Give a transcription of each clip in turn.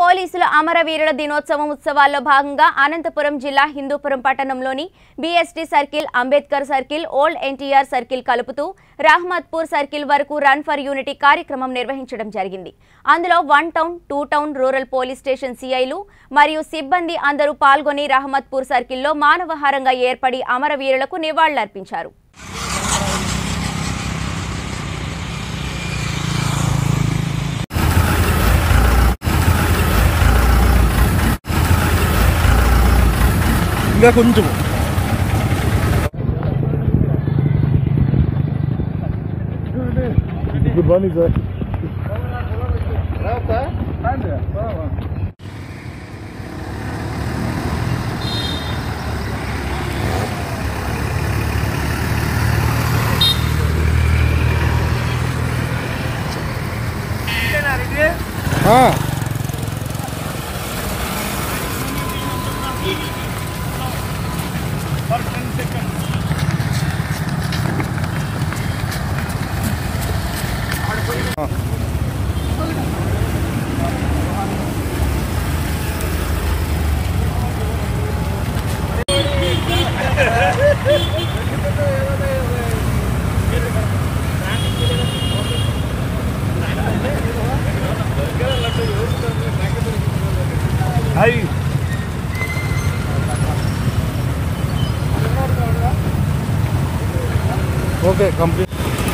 పోలీసుల అమరవీరుల దినోత్సవం ఉత్సవాల్లో భాగంగా అనంతపురం జిల్లా హిందూపురం పట్టణంలోని BST circle, Ambedkar circle, old NTR circle కలుపుతూ రహమత్పూర్ సర్కిల్ వరకు రన్ ఫర్ యూనిటీ కార్యక్రమం నిర్వహించడం జరిగింది. అందులో 1 town, 2 town rural police station సిఐలు మరియు సిబ్బంది అందరూ పాల్గొని రహమత్పూర్ సర్కిల్లో మానవహారంగా ఏర్పడి అమరవీరులకు నివాళులర్పించారు. కొంచెం good morning sir. Okay complete.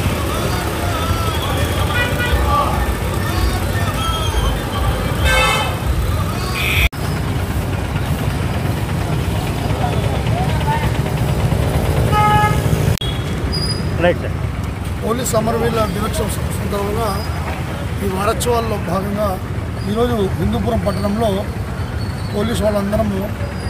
Right. Police అమరవీరుల దినోత్సవం సందర్భంగా ఈ వారోత్సవాల్లో భాగంగా ఈరోజు హిందూపురం పట్టణంలో పోలీసు వాళ్ళందరము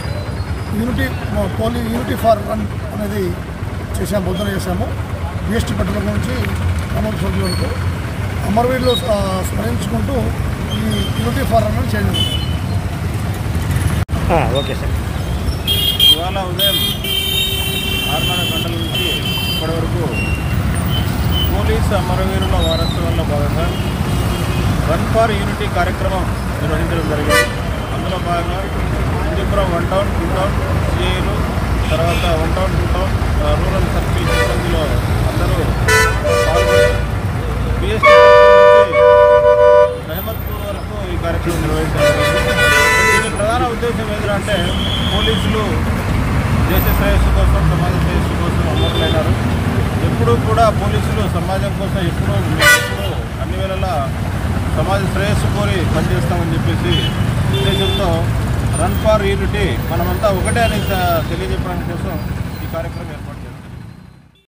యూనిటీ ఫర్ రన్ అనేది చేసాము, బోధన చేశాము. బీఎస్టీ పట్టణం నుంచి అమరవ వరకు అమరవీరులు స్మరించుకుంటూ ఈ యూనిటీ ఫర్ రన్ అని చేయడం. Okay sir. ఇవాళ ఉదయం 6:30 గంటల నుంచి ఇప్పటి వరకు పోలీసు అమరవీరుల వారోత్సవాల్లో భాగంగా రన్ ఫర్ యూనిటీ కార్యక్రమం నిర్వహించడం జరిగింది. అందులో భాగంగా హిందూపురం 1 టౌన్, 2 టౌన్ సిఐలు, తర్వాత 1 టౌన్, 2 టౌన్ రూరల్ సర్కిల్ సిబ్బందిలో అందరూ పాల్గొని బీఎస్టీ నుంచి రహమత్పూర్ వరకు ఈ కార్యక్రమం నిర్వహించడం జరిగింది. దీని ప్రధాన ఉద్దేశం ఏంటంటే పోలీసులు దేశ శ్రేయస్సు కోసం, సమాజ శ్రేయస్సు కోసం అమరులైనారు. ఎప్పుడూ కూడా పోలీసులు సమాజం కోసం ఎప్పుడూ అన్ని వేళలా సమాజ శ్రేయస్సు కోరి పనిచేస్తామని చెప్పేసి ఉద్దేశంతో రన్ ఫర్ యూనిటీ మనమంతా ఒకటే అని తెలియజెప్పడం కోసం ఈ కార్యక్రమం ఏర్పడింది.